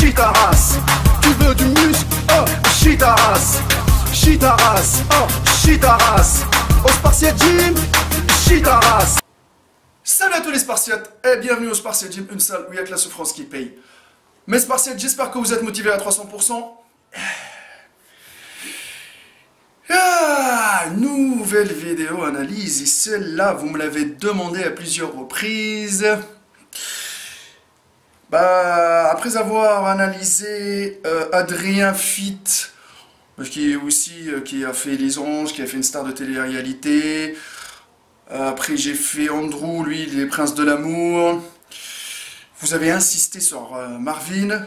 chie ta race. Tu veux du muscle, oh, chie ta race. Chie ta race, oh, chie ta race. Au Spartiate Gym, chie ta race. Salut à tous les Spartiates et bienvenue au Spartiate Gym, une salle où il n'y a que la souffrance qui paye. Mes Spartiates, j'espère que vous êtes motivés à 300%. Nouvelle vidéo analyse, et celle-là, vous me l'avez demandé à plusieurs reprises. Après avoir analysé Adrien Fit, qui est aussi qui a fait Les Anges, qui a fait une star de télé-réalité. Après j'ai fait Andrew, lui, Les Princes de l'amour. Vous avez insisté sur Marvin.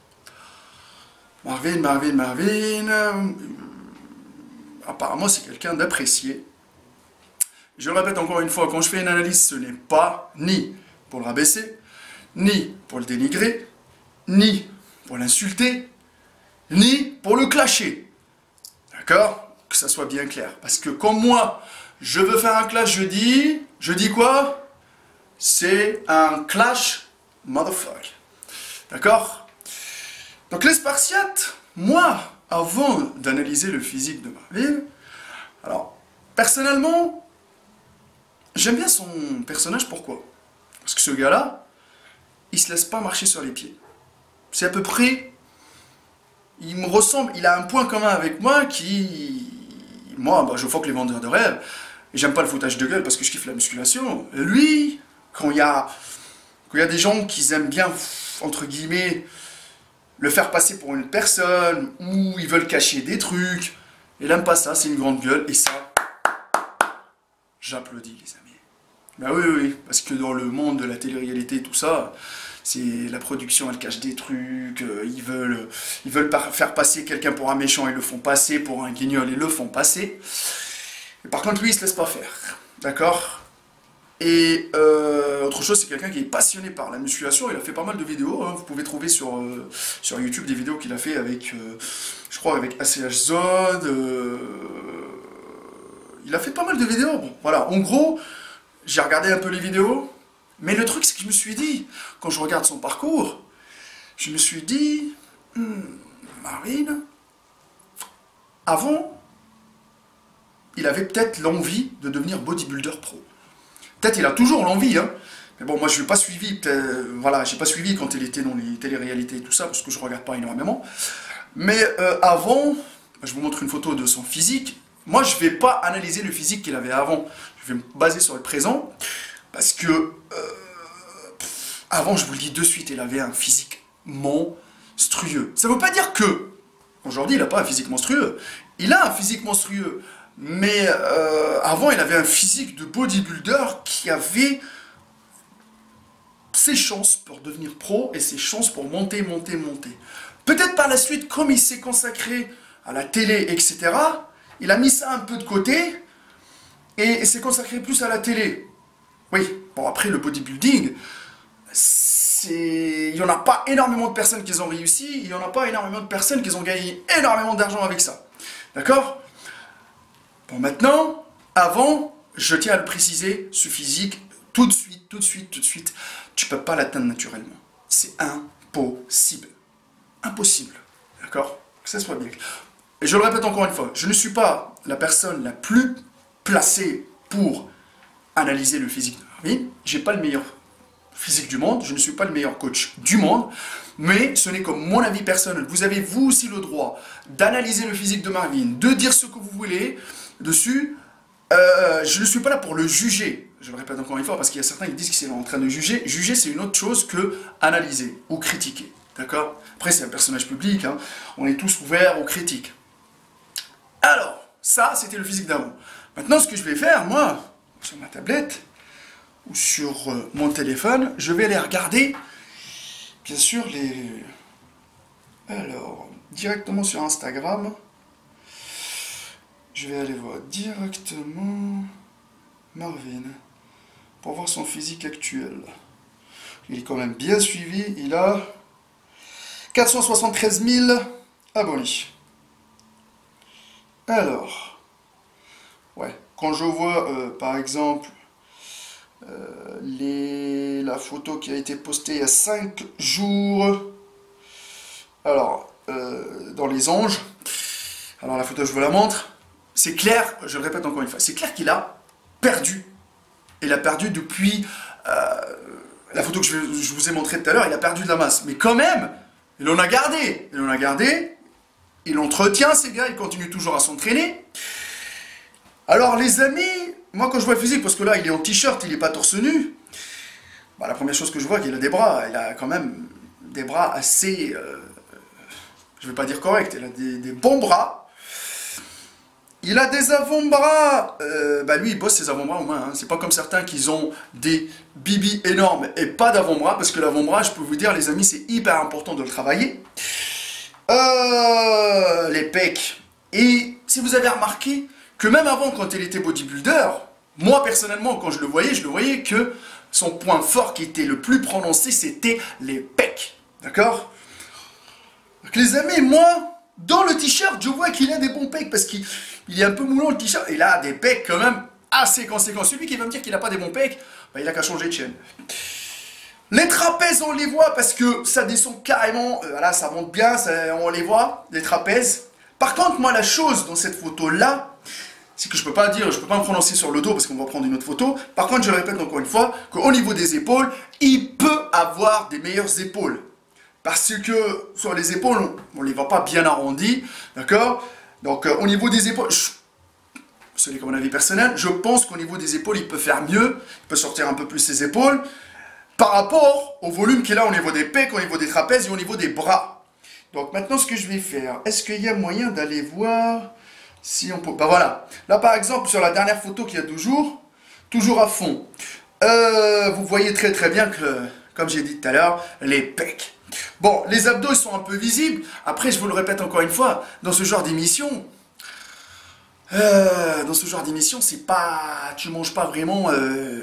Apparemment c'est quelqu'un d'apprécié. Je le répète encore une fois, quand je fais une analyse, ce n'est pas ni pour le rabaisser, ni pour le dénigrer, ni pour l'insulter, ni pour le clasher. D'accord? Que ça soit bien clair. Parce que comme moi, je veux faire un clash, je dis quoi? C'est un clash motherfucker. D'accord? Donc les Spartiates, moi, avant d'analyser le physique de Marvin, alors, personnellement, j'aime bien son personnage, pourquoi? Parce que ce gars-là, il se laisse pas marcher sur les pieds. C'est à peu près, il me ressemble, il a un point commun avec moi qui, moi, je foque les vendeurs de rêves, et j'aime pas le foutage de gueule parce que je kiffe la musculation. Et lui, quand il y a des gens qui aiment bien, entre guillemets, le faire passer pour une personne, ou ils veulent cacher des trucs, il aime pas ça, c'est une grande gueule, et ça, j'applaudis les amis. Ben oui, parce que dans le monde de la télé-réalité, tout ça, c'est la production, elle cache des trucs, ils veulent faire passer quelqu'un pour un méchant, ils le font passer, pour un guignol, ils le font passer. Et par contre, lui, il se laisse pas faire, d'accord? Et autre chose, c'est quelqu'un qui est passionné par la musculation, il a fait pas mal de vidéos, hein. Vous pouvez trouver sur YouTube des vidéos qu'il a fait avec, je crois, avec ACH Zod, il a fait pas mal de vidéos, bon, voilà, en gros, j'ai regardé un peu les vidéos, mais le truc c'est que je me suis dit, quand je regarde son parcours, je me suis dit, Marvin, avant, il avait peut-être l'envie de devenir bodybuilder pro. Peut-être il a toujours l'envie, hein. Mais bon, moi je l'ai pas suivi, voilà, j'ai pas suivi quand il était dans les téléréalités et tout ça, parce que je regarde pas énormément. Mais avant, je vous montre une photo de son physique. Moi je vais pas analyser le physique qu'il avait avant, je vais me baser sur le présent, parce que avant, je vous le dis de suite, il avait un physique monstrueux. Ça veut pas dire que, aujourd'hui il n'a pas un physique monstrueux, il a un physique monstrueux. Mais avant, il avait un physique de bodybuilder qui avait ses chances pour devenir pro et ses chances pour monter. Peut-être par la suite, comme il s'est consacré à la télé, etc., il a mis ça un peu de côté et s'est consacré plus à la télé. Oui, bon après le bodybuilding, il n'y en a pas énormément de personnes qui ont réussi, il n'y en a pas énormément de personnes qui ont gagné énormément d'argent avec ça. D'accord ? Bon, maintenant, avant, je tiens à le préciser, ce physique, tout de suite, tu peux pas l'atteindre naturellement. C'est impossible. Impossible. D'accord? Que ça soit bien. Et je le répète encore une fois, je ne suis pas la personne la plus placée pour analyser le physique de Marvin. J'ai pas le meilleur physique du monde, je ne suis pas le meilleur coach du monde, mais ce n'est que mon avis personnel. Vous avez vous aussi le droit d'analyser le physique de Marvin, de dire ce que vous voulez dessus. Je ne suis pas là pour le juger, je le répète encore une fois, parce qu'il y a certains qui disent qu'ils sont en train de juger. Juger, c'est une autre chose que analyser ou critiquer, d'accord? Après, c'est un personnage public, hein. On est tous ouverts aux critiques. Alors, ça, c'était le physique d'avant. Maintenant, ce que je vais faire, moi, sur ma tablette, ou sur mon téléphone, je vais aller regarder, bien sûr, alors, directement sur Instagram, je vais aller voir directement Marvin, pour voir son physique actuel. Il est quand même bien suivi, il a 473 000 abonnés. Alors, ouais, quand je vois, par exemple, la photo qui a été postée il y a 5 jours, Alors, dans les anges, alors la photo je vous la montre, c'est clair, je le répète encore une fois, c'est clair qu'il a perdu. Il a perdu depuis la photo que je vous ai montrée tout à l'heure, il a perdu de la masse. Mais quand même, il en a gardé. Il en a gardé. Il entretient ces gars, il continue toujours à s'entraîner. Alors les amis, moi quand je vois le physique, parce que là il est en t-shirt, il n'est pas torse nu, bah, la première chose que je vois, c'est qu'il a des bras. Il a quand même des bras assez, je ne vais pas dire correct, il a des bons bras. Il a des avant-bras, bah lui il bosse ses avant-bras au moins, hein. C'est pas comme certains qui ont des bibis énormes et pas d'avant-bras, parce que l'avant-bras, je peux vous dire les amis, c'est hyper important de le travailler. Les pecs. Et si vous avez remarqué que même avant quand il était bodybuilder, moi personnellement quand je le voyais que son point fort qui était le plus prononcé c'était les pecs. D'accord? Donc les amis, moi, dans le t-shirt, je vois qu'il a des bons pecs parce qu'il est un peu moulant le t-shirt. Il a des pecs quand même assez conséquents. Celui qui va me dire qu'il n'a pas des bons pecs, bah, il a qu'à changer de chaîne. Les trapèzes, on les voit parce que ça descend carrément. Voilà, ça monte bien, on les voit, les trapèzes. Par contre, moi, la chose dans cette photo-là, c'est que je peux pas me prononcer sur le dos parce qu'on va prendre une autre photo. Par contre, je le répète encore une fois, qu'au niveau des épaules, il peut avoir des meilleures épaules. Parce que sur les épaules, on ne les voit pas bien arrondies, d'accord? Donc au niveau des épaules, ce n'est que mon avis personnel, je pense qu'au niveau des épaules, il peut faire mieux, il peut sortir un peu plus ses épaules, par rapport au volume qu'il a au niveau des pecs, au niveau des trapèzes et au niveau des bras. Donc maintenant, ce que je vais faire, est-ce qu'il y a moyen d'aller voir si on peut... Bah voilà, là par exemple, sur la dernière photo qu'il y a 2 jours, toujours à fond, vous voyez très très bien que, comme j'ai dit tout à l'heure, les pecs. Bon, les abdos ils sont un peu visibles. Après, je vous le répète encore une fois, dans ce genre d'émission, c'est pas, tu manges pas vraiment,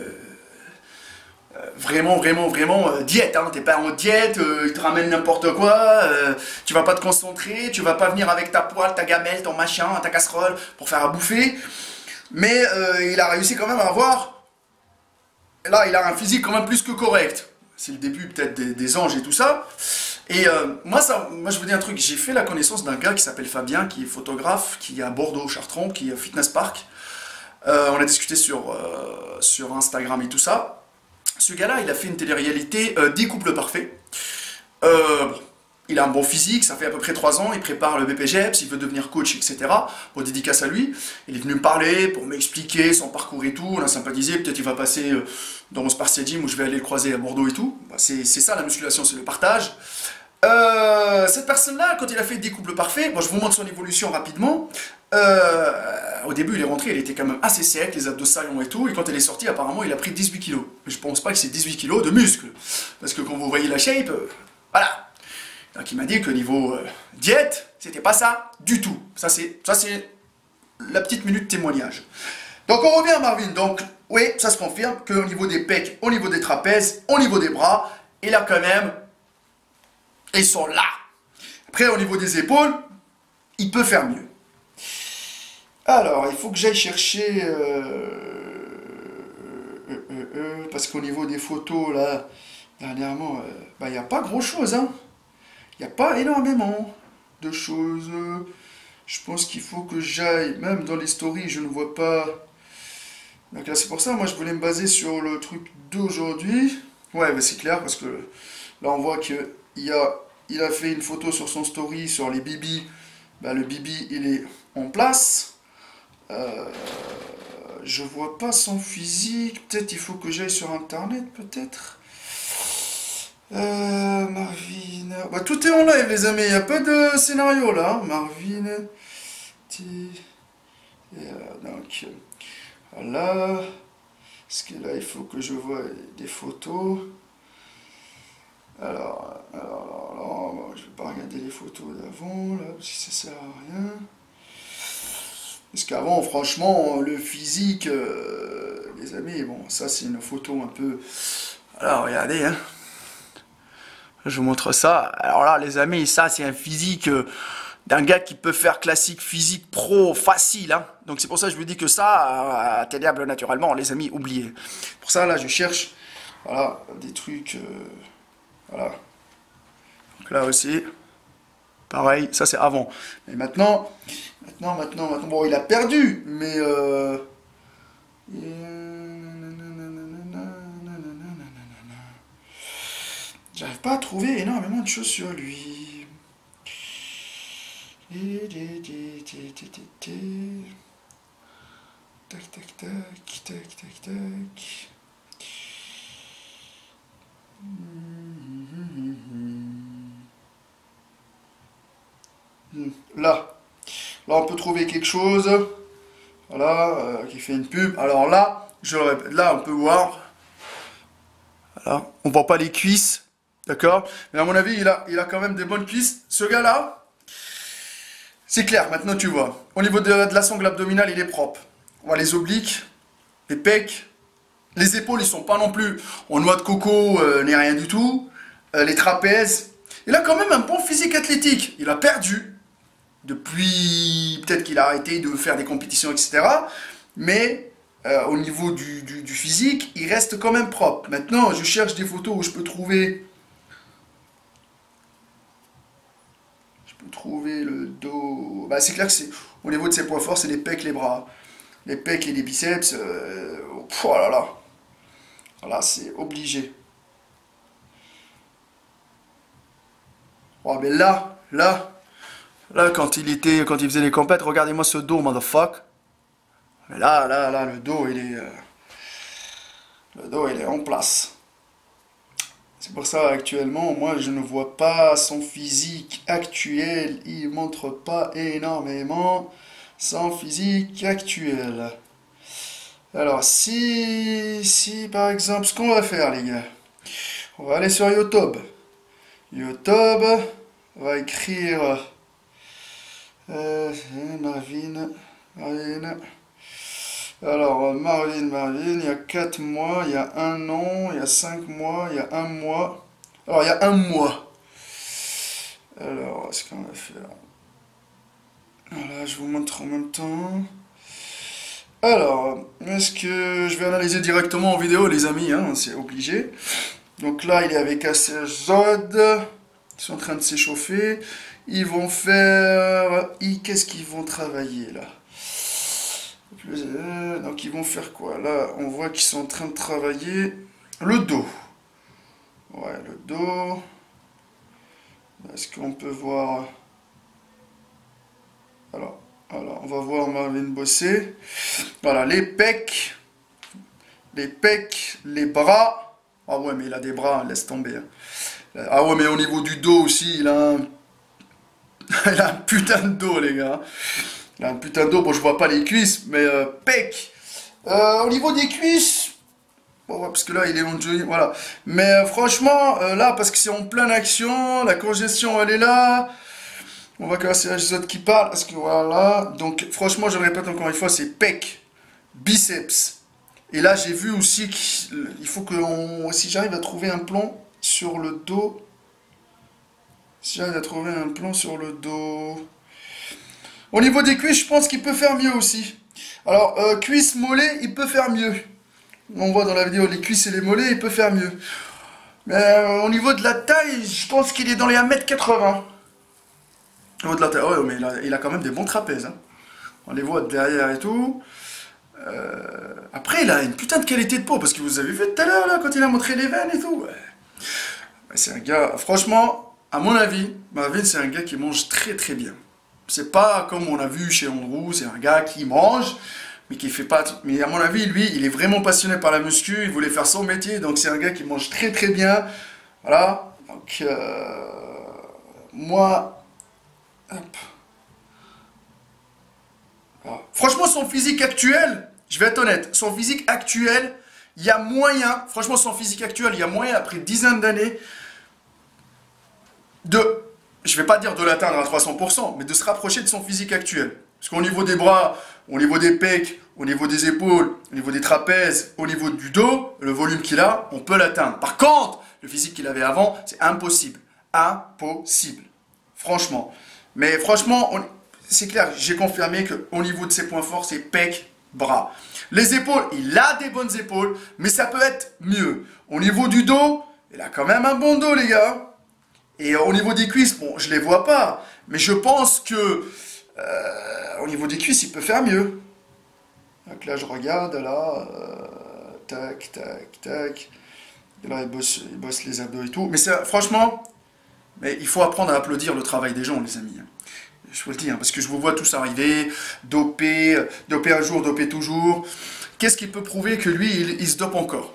vraiment diète. Hein. T'es pas en diète, ils te ramènent n'importe quoi. Tu vas pas te concentrer, tu vas pas venir avec ta poêle, ta gamelle, ton machin, ta casserole pour faire à bouffer. Mais il a réussi quand même à avoir. Là, il a un physique quand même plus que correct. C'est le début peut-être des anges et tout ça. Et moi, je vous dis un truc, j'ai fait la connaissance d'un gars qui s'appelle Fabien, qui est photographe, qui est à Bordeaux-Chartrons, qui est à Fitness Park. On a discuté sur Instagram et tout ça. Ce gars-là, il a fait une télé-réalité 10 couples parfaits. Bon, il a un bon physique, ça fait à peu près 3 ans, il prépare le BPGEPS, il veut devenir coach, etc. Bon, dédicace à lui. Il est venu me parler pour m'expliquer son parcours et tout, on a sympathisé, peut-être il va passer dans mon Spartia Gym où je vais aller le croiser à Bordeaux et tout. Bah, c'est ça la musculation, c'est le partage. Cette personne-là, quand il a fait 10 couples parfaits, bon, je vous montre son évolution rapidement. Au début, il est rentré, il était quand même assez sec, les abdos saillants et tout, et quand il est sorti, apparemment, il a pris 18 kilos. Mais je pense pas que c'est 18 kilos de muscles, parce que quand vous voyez la shape, voilà. Donc il m'a dit que niveau diète, c'était pas ça du tout. Ça c'est la petite minute témoignage. Donc on revient à Marvin. Donc oui, ça se confirme qu'au niveau des pecs, au niveau des trapèzes, au niveau des bras, il a quand même, ils sont là. Après au niveau des épaules, il peut faire mieux. Alors il faut que j'aille chercher parce qu'au niveau des photos là, dernièrement, il n'y a pas grand chose, hein. Il n'y a pas énormément de choses. Je pense qu'il faut que j'aille, même dans les stories, je ne vois pas. Donc là, c'est pour ça, moi, je voulais me baser sur le truc d'aujourd'hui. Ouais, mais c'est clair, parce que là, on voit qu'il a fait une photo sur son story, sur les bibis. Bah, le bibi, il est en place. Je vois pas son physique. Peut-être il faut que j'aille sur Internet, peut-être. Marvin. Bah, tout est en live, les amis. Il n'y a pas de scénario là. Marvin. Donc, voilà. Parce que là, il faut que je vois des photos. Alors, bon, je vais pas regarder les photos d'avant, là, parce que ça sert à rien. Parce qu'avant, franchement, le physique, les amis, bon, ça, c'est une photo un peu. Alors, regardez, hein. Je vous montre ça. Alors là, les amis, ça, c'est un physique d'un gars qui peut faire classique physique pro facile. Hein. Donc, c'est pour ça que je vous dis que ça, atteignable naturellement, les amis, oubliez. Pour ça, là, je cherche voilà, des trucs. Voilà. Donc là aussi. Pareil, ça c'est avant. Mais maintenant, bon, il a perdu, mais... J'arrive pas à trouver énormément de choses sur lui. Tac, tac, tac, tac, tac, tac. Là, on peut trouver quelque chose, voilà, qui fait une pub. Alors là, je le répète, là on peut voir, voilà, on voit pas les cuisses, d'accord. Mais à mon avis, il a quand même des bonnes cuisses. Ce gars-là, c'est clair. Maintenant tu vois. Au niveau de la sangle abdominale, il est propre. On voit les obliques, les pecs, les épaules, ils sont pas non plus en noix de coco, ni rien du tout. Les trapèzes. Il a quand même un bon physique athlétique. Il a perdu. Depuis, peut-être qu'il a arrêté de faire des compétitions, etc. Mais au niveau du physique, il reste quand même propre. Maintenant, je cherche des photos où je peux trouver le dos. Bah, c'est clair que c'est au niveau de ses points forts, c'est les pecs, les bras. Les pecs et les biceps. Oh là là. Voilà, c'est obligé. Oh, mais là, quand il faisait les compètes, regardez-moi ce dos, motherfuck. Mais là, le dos, il est en place. C'est pour ça, actuellement, moi, je ne vois pas son physique actuel. Il montre pas énormément son physique actuel. Alors, si, par exemple, ce qu'on va faire, les gars, on va aller sur YouTube. YouTube, on va écrire... Marvin. Alors, Marvin, il y a 4 mois, il y a 1 an, il y a 5 mois, il y a 1 mois. Alors, il y a 1 mois. Alors, ce qu'on va faire. Voilà, je vous montre en même temps. Alors, est-ce que je vais analyser directement en vidéo, les amis, hein, c'est obligé. Donc là, il est avec ACHZ. Ils sont en train de s'échauffer. Ils vont faire... Qu'est-ce qu'ils vont travailler là? Donc ils vont faire quoi? Là, on voit qu'ils sont en train de travailler le dos. Ouais, le dos. Est-ce qu'on peut voir... Alors, on va voir Marvin bosser. Voilà, les pecs, les bras. Ah ouais, mais il a des bras, laisse tomber. Ah ouais, mais au niveau du dos aussi, il a un... il a un putain de dos, les gars. Il a un putain de dos. Bon, je vois pas les cuisses, mais pecs. Au niveau des cuisses, bon, parce que là, il est en jogging, voilà. Mais franchement, là, parce que c'est en pleine action, la congestion, elle est là. On va casser la autres qui parle, parce que voilà. Donc, franchement, je le répète encore une fois, c'est pecs, biceps. Et là, j'ai vu aussi qu'il faut que, si j'arrive à trouver un plan sur le dos. Si j'arrive à trouver un plan sur le dos. Au niveau des cuisses, je pense qu'il peut faire mieux aussi. Alors, cuisses, mollets, il peut faire mieux. On voit dans la vidéo les cuisses et les mollets, il peut faire mieux. Mais au niveau de la taille, je pense qu'il est dans les 1m80. Au niveau de la taille, ouais, mais il a quand même des bons trapèzes. Hein. On les voit derrière et tout. Après, il a une putain de qualité de peau, parce que vous avez vu tout à l'heure, là, quand il a montré les veines et tout. Ouais. C'est un gars, franchement... À mon avis, Marvin, c'est un gars qui mange très très bien. C'est pas comme on a vu chez Andrew, c'est un gars qui mange, mais qui fait pas... Mais à mon avis, lui, il est vraiment passionné par la muscu, il voulait faire son métier, donc c'est un gars qui mange très très bien. Voilà, donc... moi... Hop. Voilà. Franchement, son physique actuel, je vais être honnête, son physique actuel, il y a moyen, franchement, son physique actuel, il y a moyen, après une dizaine d'années, je vais pas dire de l'atteindre à 300%, mais de se rapprocher de son physique actuel. Parce qu'au niveau des bras, au niveau des pecs, au niveau des épaules, au niveau des trapèzes, au niveau du dos, le volume qu'il a, on peut l'atteindre. Par contre, le physique qu'il avait avant, c'est impossible. Impossible. Franchement. Mais franchement, c'est clair, j'ai confirmé qu'au niveau de ses points forts, c'est pecs, bras. Les épaules, il a des bonnes épaules, mais ça peut être mieux. Au niveau du dos, il a quand même un bon dos, les gars. Et au niveau des cuisses, bon, je les vois pas, mais je pense que au niveau des cuisses, il peut faire mieux. Donc là, je regarde, là, tac, tac, tac. Et là, il bosse les abdos et tout. Mais franchement, mais il faut apprendre à applaudir le travail des gens, les amis. Je vous le dis, hein, parce que je vous vois tous arriver, doper un jour, doper toujours. Qu'est-ce qui peut prouver que lui, il se dope encore?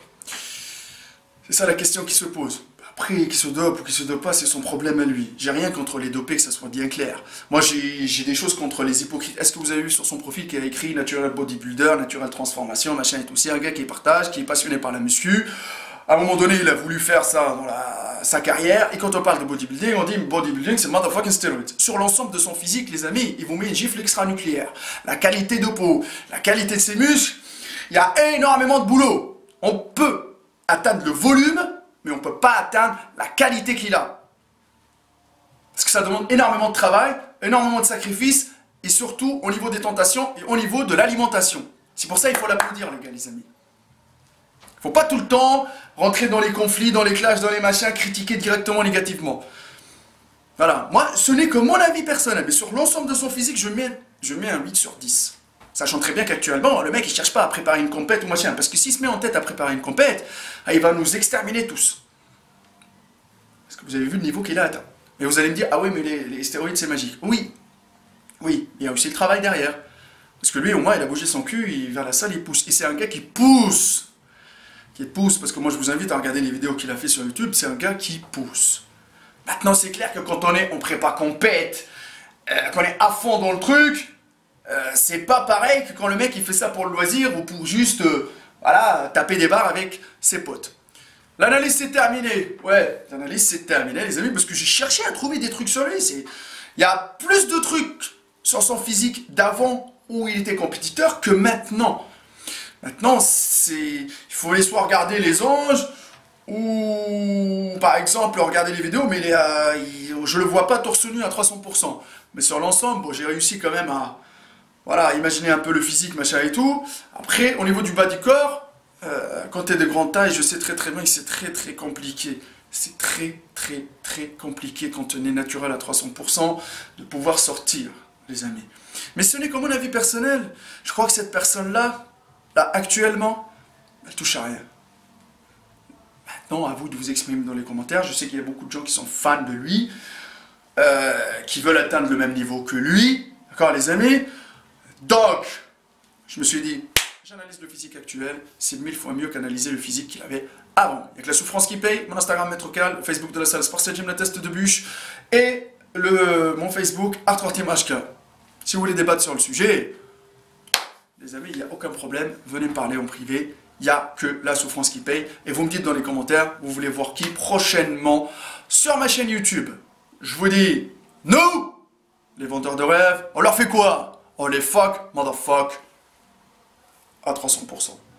C'est ça la question qui se pose. Après, qu'il se dope ou qu'il se dope pas, c'est son problème à lui. J'ai rien contre les dopés, que ça soit bien clair. Moi, j'ai des choses contre les hypocrites. Est-ce que vous avez vu sur son profil qu'il a écrit Natural Bodybuilder, Natural Transformation, machin et tout? C'est un gars qui partage, qui est passionné par la muscu. À un moment donné, il a voulu faire ça dans sa carrière. Et quand on parle de bodybuilding, on dit bodybuilding, c'est motherfucking steroid. Sur l'ensemble de son physique, les amis, il vous met une gifle extranucléaire. La qualité de peau, la qualité de ses muscles, il y a énormément de boulot. On peut atteindre le volume, mais on ne peut pas atteindre la qualité qu'il a. Parce que ça demande énormément de travail, énormément de sacrifices, et surtout au niveau des tentations et au niveau de l'alimentation. C'est pour ça qu'il faut l'applaudir, les gars, les amis. Il ne faut pas tout le temps rentrer dans les conflits, dans les clashs, dans les machins, critiquer directement négativement. Voilà, moi, ce n'est que mon avis personnel, mais sur l'ensemble de son physique, je mets un 8 sur 10. Sachant très bien qu'actuellement, le mec, il ne cherche pas à préparer une compète ou machin, parce que s'il se met en tête à préparer une compète, il va nous exterminer tous. Parce que vous avez vu le niveau qu'il a atteint. Et vous allez me dire, ah oui, mais les stéroïdes, c'est magique. Oui, oui, il y a aussi le travail derrière. Parce que lui, au moins, il a bougé son cul, il va à la salle, il pousse. Et c'est un gars qui pousse. Parce que moi je vous invite à regarder les vidéos qu'il a fait sur YouTube, c'est un gars qui pousse. Maintenant c'est clair que quand on prépare compète, qu'on est à fond dans le truc, c'est pas pareil que quand le mec il fait ça pour le loisir ou pour juste voilà, taper des barres avec ses potes. L'analyse c'est terminé, ouais, l'analyse c'est terminé les amis, parce que j'ai cherché à trouver des trucs sur lui, il y a plus de trucs sur son physique d'avant où il était compétiteur que maintenant. Maintenant, il faut aller soit regarder les anges, ou par exemple regarder les vidéos, mais je le vois pas torse nu à 300%. Mais sur l'ensemble, bon, j'ai réussi quand même à voilà, imaginer un peu le physique, machin et tout. Après, au niveau du bas du corps, quand tu es de grande taille, je sais très très bien que c'est très très compliqué. C'est très très très compliqué quand on est naturel à 300% de pouvoir sortir, les amis. Mais ce n'est que mon avis personnel. Je crois que cette personne-là, là, actuellement, elle touche à rien. Maintenant, à vous de vous exprimer dans les commentaires. Je sais qu'il y a beaucoup de gens qui sont fans de lui, qui veulent atteindre le même niveau que lui. D'accord, les amis? Donc, je me suis dit, j'analyse le physique actuel, c'est 1000 fois mieux qu'analyser le physique qu'il avait avant. Il y a que la souffrance qui paye, mon Instagram Maître Cal, Facebook de la salle Sports Gym, la test de bûche, et mon Facebook Hardcore Team HK. Si vous voulez débattre sur le sujet, les amis, il n'y a aucun problème, venez me parler en privé, il n'y a que la souffrance qui paye. Et vous me dites dans les commentaires, vous voulez voir qui prochainement sur ma chaîne YouTube. Je vous dis, nous, les vendeurs de rêves, on leur fait quoi? On les fuck, motherfuck, à 300%.